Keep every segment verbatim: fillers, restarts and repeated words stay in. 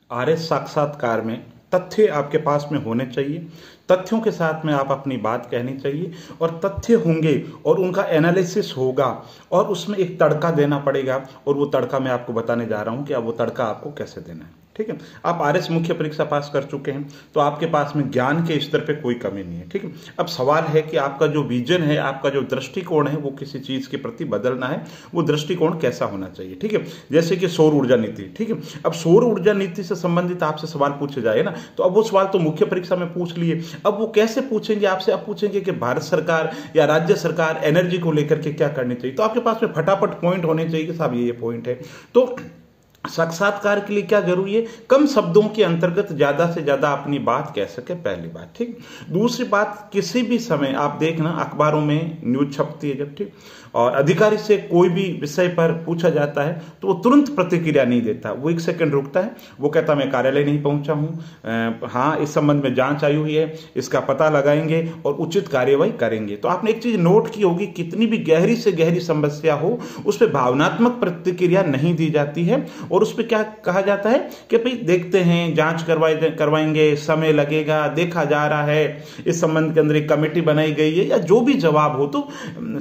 RS साक्षात्कार में तथ्य आपके पास में होने चाहिए। तथ्यों के साथ में आप अपनी बात कहनी चाहिए और तथ्य होंगे और उनका एनालिसिस होगा और उसमें एक तड़का देना पड़ेगा और वो तड़का मैं आपको बताने जा रहा हूं कि अब वो तड़का आपको कैसे देना है। ठीक है, आप आरएस मुख्य परीक्षा पास कर चुके हैं तो आपके पास में ज्ञान के स्तर पे कोई कमी नहीं है। ठीक है, अब सवाल है कि आपका जो विजन है, आपका जो दृष्टिकोण है, वो किसी चीज के प्रति बदलना है, वो दृष्टिकोण कैसा होना चाहिए। ठीक है, जैसे कि सौर ऊर्जा नीति। ठीक है, अब सौर ऊर्जा नीति से संबंधित आपसे सवाल पूछे जाए ना, तो अब वो सवाल तो मुख्य परीक्षा में पूछ लिए, अब वो कैसे पूछेंगे आपसे? अब पूछेंगे कि भारत सरकार या राज्य सरकार एनर्जी को लेकर के क्या करनी चाहिए, तो आपके पास में फटाफट पॉइंट होने चाहिए कि साहब ये ये पॉइंट है। तो साक्षात्कार के लिए क्या जरूरी है? कम शब्दों के अंतर्गत ज्यादा से ज्यादा अपनी बात कह सके, पहली बात। ठीक, दूसरी बात, किसी भी समय आप देखना अखबारों में न्यूज छपती है जब, ठीक, और अधिकारी से कोई भी विषय पर पूछा जाता है तो वो तुरंत प्रतिक्रिया नहीं देता, वो एक सेकंड रुकता है, वो कहता मैं कार्यालय नहीं पहुंचा हूं, हाँ इस संबंध में जांच आई हुई है, इसका पता लगाएंगे और उचित कार्यवाही करेंगे। तो आपने एक चीज नोट की होगी, कितनी भी गहरी से गहरी समस्या हो उस पर भावनात्मक प्रतिक्रिया नहीं दी जाती है और उस पर क्या कहा जाता है कि भाई देखते हैं, जांच करवाए करवाएंगे, समय लगेगा, देखा जा रहा है, इस संबंध के अंदर एक कमेटी बनाई गई है, या जो भी जवाब हो। तो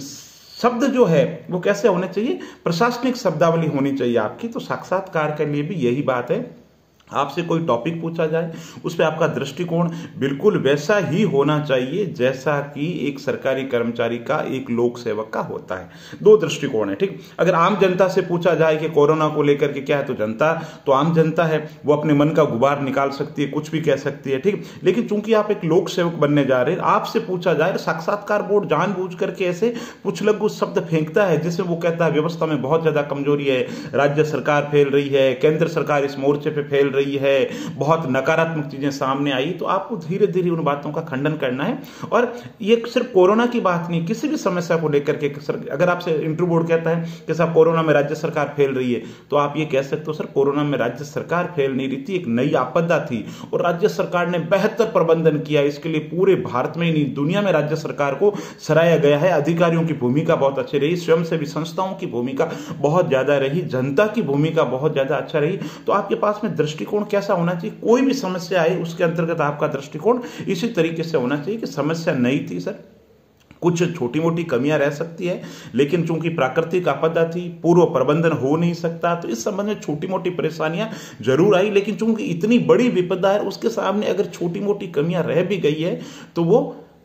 शब्द जो है वो कैसे होने चाहिए? प्रशासनिक शब्दावली होनी चाहिए आपकी। तो साक्षात्कार के लिए भी यही बात है, आपसे कोई टॉपिक पूछा जाए उस पर आपका दृष्टिकोण बिल्कुल वैसा ही होना चाहिए जैसा कि एक सरकारी कर्मचारी का, एक लोक सेवक का होता है। दो दृष्टिकोण है। ठीक, अगर आम जनता से पूछा जाए कि कोरोना को लेकर के क्या है, तो जनता तो आम जनता है, वो अपने मन का गुबार निकाल सकती है, कुछ भी कह सकती है। ठीक, लेकिन चूंकि आप एक लोक सेवक बनने जा रहे हैं, आपसे पूछा जाए, साक्षात्कार बोर्ड जानबूझ करके ऐसे पुछलग्गू शब्द फेंकता है जिसमें वो कहता है व्यवस्था में बहुत ज्यादा कमजोरी है, राज्य सरकार फैल रही है, केंद्र सरकार इस मोर्चे पर फैल रही है, बहुत नकारात्मक चीजें सामने आई। तो आपको धीरे धीरे उन बातों का खंडन करना है। और ये सिर्फ कोरोना की बात नहीं, किसी भी समस्या को लेकर के अगर आपसे इंटरव्यू बोर्ड कहता है कि साहब कोरोना में राज्य सरकार फेल रही है, तो आप ये कह सकते हो सर कोरोना में राज्य सरकार फेल नहीं रही थी, एक नई आपदा थी और राज्य सरकार ने बेहतर प्रबंधन किया। इसके लिए पूरे भारत में ही नहीं, दुनिया में राज्य सरकार को सराहा गया है। अधिकारियों की भूमिका बहुत अच्छी रही, स्वयंसेवी संस्थाओं की भूमिका बहुत ज्यादा रही, जनता की भूमिका बहुत ज्यादा अच्छा रही। तो आपके पास में दृष्टिकोण कैसा होना चाहिए? कोई भी समस्या आए उसके अंतर्गत आपका दृष्टिकोण इसी तरीके से होना चाहिए कि समस्या नहीं थी सर, कुछ छोटी मोटी कमियां रह सकती है, लेकिन चूंकि प्राकृतिक आपदा थी, पूर्व प्रबंधन हो नहीं सकता, तो इस संबंध में छोटी मोटी परेशानियां जरूर आई, लेकिन चूंकि इतनी बड़ी विपदा है उसके सामने अगर छोटी मोटी कमियां रह भी गई है तो वो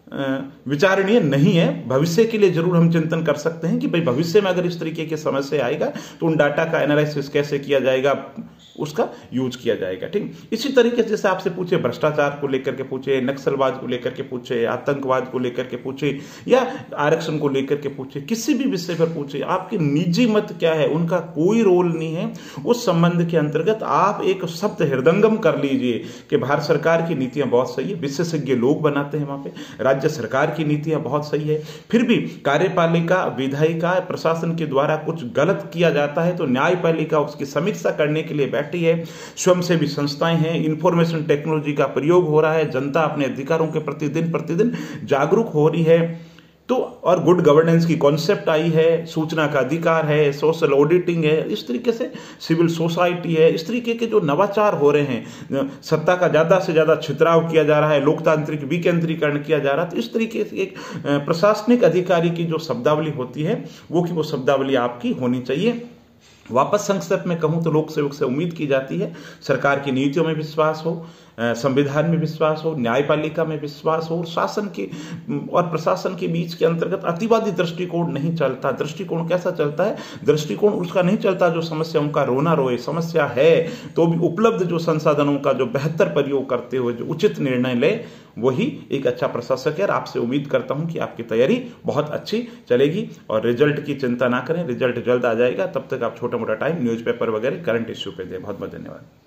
विचारणीय नहीं है। भविष्य के लिए जरूर हम चिंतन कर सकते हैं कि भाई भविष्य में अगर इस तरीके की समस्या आएगा तो उन डाटा का एनालिसिस कैसे किया जाएगा, उसका यूज किया जाएगा। ठीक, इसी तरीके से जैसे आपसे पूछे भ्रष्टाचार को लेकर के पूछे, नक्सलवाद को लेकर के पूछे, आतंकवाद को लेकर के पूछे, या आरक्षण को लेकर के पूछे, किसी भी विषय पर पूछे, आपके निजी मत क्या है उनका कोई रोल नहीं है। उस संबंध के अंतर्गत आप एक शब्द हृदंगम कर लीजिए कि भारत सरकार की नीतियां बहुत सही है, विशेषज्ञ लोग बनाते हैं वहां पे, राज्य सरकार की नीतियां बहुत सही है, फिर भी कार्यपालिका, विधायिका, प्रशासन के द्वारा कुछ गलत किया जाता है तो न्यायपालिका उसकी समीक्षा करने के लिए बैठी है, स्वयंसेवी संस्थाएं हैं, इंफॉर्मेशन टेक्नोलॉजी का प्रयोग हो रहा है, जनता अपने अधिकारों के प्रति दिन प्रतिदिन जागरूक हो रही है। तो और गुड गवर्नेंस की कॉन्सेप्ट आई है, सूचना का अधिकार है, सोशल ऑडिटिंग है, इस तरीके से सिविल सोसाइटी है, इस तरीके के जो नवाचार हो रहे हैं, सत्ता का ज्यादा से ज्यादा छितराव किया जा रहा है, लोकतांत्रिक विकेंद्रीकरण किया जा रहा है। तो इस तरीके से एक प्रशासनिक अधिकारी की जो शब्दावली होती है वो की वो शब्दावली आपकी होनी चाहिए। वापस संक्षेप में कहूं तो लोक सेवक से उम्मीद की जाती है सरकार की नीतियों में विश्वास हो, संविधान में विश्वास हो, न्यायपालिका में विश्वास हो, और शासन के और प्रशासन के बीच के अंतर्गत अतिवादी दृष्टिकोण नहीं चलता। दृष्टिकोण कैसा चलता है? दृष्टिकोण उसका नहीं चलता जो समस्याओं का रोना रोए, समस्या है तो भी उपलब्ध जो संसाधनों का जो बेहतर प्रयोग करते हुए जो उचित निर्णय ले, वही एक अच्छा प्रशासक है। आपसे उम्मीद करता हूं कि आपकी तैयारी बहुत अच्छी चलेगी और रिजल्ट की चिंता ना करें, रिजल्ट जल्द आ जाएगा। तब तक आप छोटा मोटा टाइम न्यूज़पेपर वगैरह करंट इश्यू पे दें। बहुत बहुत धन्यवाद।